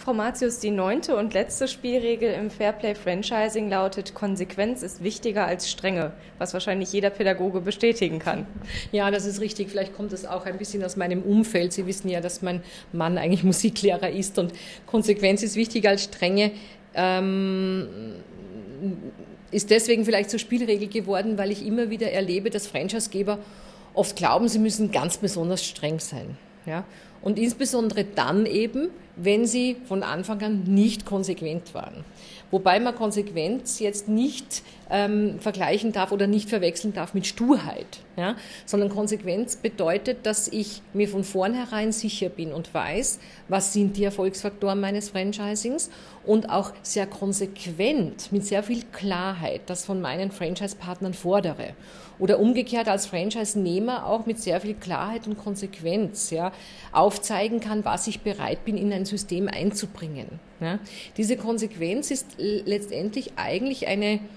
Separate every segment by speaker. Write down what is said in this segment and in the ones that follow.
Speaker 1: Frau Martius, die 9. und letzte Spielregel im Fairplay-Franchising lautet: Konsequenz ist wichtiger als Strenge, was wahrscheinlich jeder Pädagoge bestätigen kann.
Speaker 2: Ja, das ist richtig. Vielleicht kommt das auch ein bisschen aus meinem Umfeld. Sie wissen ja, dass mein Mann eigentlich Musiklehrer ist und Konsequenz ist wichtiger als Strenge. Ist deswegen vielleicht zur Spielregel geworden, weil ich immer wieder erlebe, dass Franchisegeber oft glauben, sie müssen ganz besonders streng sein. Ja? Und insbesondere dann eben, wenn sie von Anfang an nicht konsequent waren. Wobei man Konsequenz jetzt nicht vergleichen darf oder nicht verwechseln darf mit Sturheit. Ja? Sondern Konsequenz bedeutet, dass ich mir von vornherein sicher bin und weiß, was sind die Erfolgsfaktoren meines Franchisings und auch sehr konsequent, mit sehr viel Klarheit, das von meinen Franchise-Partnern fordere. Oder umgekehrt als Franchise-Nehmer auch mit sehr viel Klarheit und Konsequenz aufzeigen kann, was ich bereit bin, in ein System einzubringen. Ja? Diese Konsequenz ist letztendlich eigentlich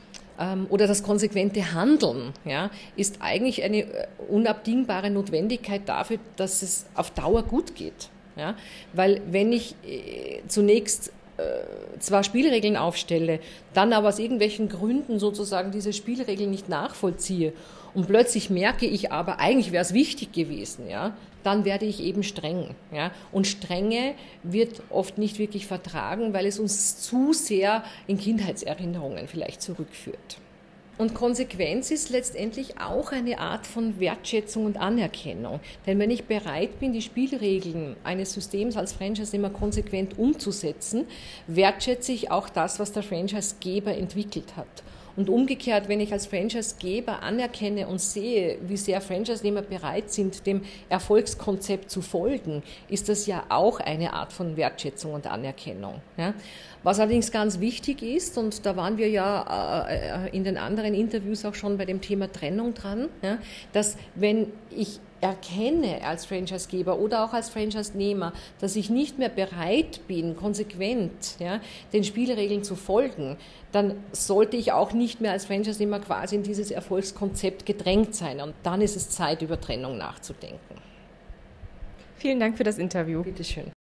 Speaker 2: oder das konsequente Handeln ist eigentlich eine unabdingbare Notwendigkeit dafür, dass es auf Dauer gut geht. Ja? Weil wenn ich zunächst zwar Spielregeln aufstelle, dann aber aus irgendwelchen Gründen sozusagen diese Spielregeln nicht nachvollziehe und plötzlich merke ich aber, eigentlich wäre es wichtig gewesen, dann werde ich eben streng. Ja? Und Strenge wird oft nicht wirklich vertragen, weil es uns zu sehr in Kindheitserinnerungen vielleicht zurückführt. Und Konsequenz ist letztendlich auch eine Art von Wertschätzung und Anerkennung. Denn wenn ich bereit bin, die Spielregeln eines Systems als Franchise-Nehmer konsequent umzusetzen, wertschätze ich auch das, was der Franchise-Geber entwickelt hat. Und umgekehrt, wenn ich als Franchise-Geber anerkenne und sehe, wie sehr Franchise-Nehmer bereit sind, dem Erfolgskonzept zu folgen, ist das ja auch eine Art von Wertschätzung und Anerkennung. Ja? Was allerdings ganz wichtig ist, und da waren wir ja in den anderen Interviews auch schon bei dem Thema Trennung dran, dass wenn ich erkenne als Franchisegeber oder auch als Franchise-Nehmer, dass ich nicht mehr bereit bin, konsequent den Spielregeln zu folgen, dann sollte ich auch nicht mehr als Franchise-Nehmer quasi in dieses Erfolgskonzept gedrängt sein. Und dann ist es Zeit, über Trennung nachzudenken.
Speaker 1: Vielen Dank für das Interview.
Speaker 2: Bitte schön.